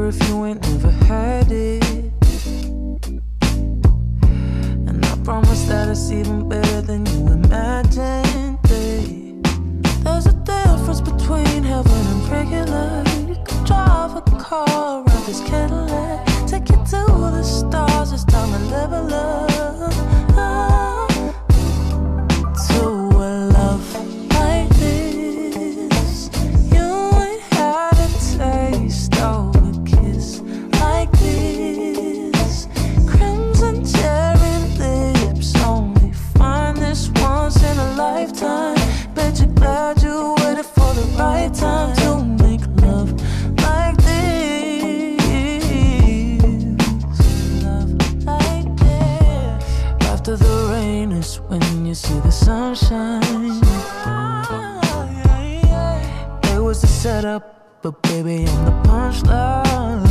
if you ain't never had it. And I promise that it's even better than you imagined, babe. There's a difference between heaven and regular. You can drive a car around this Cadillac, take you to the stars, it's time to level up. To a love like this, you ain't had a taste of a kiss like this. Crimson cherry lips, only find this once in a lifetime. Bet you're glad you waited for the right time to make love like this. Love like this. After the rain is when you see the sunshine. It was the setup, but baby I'm the punchline.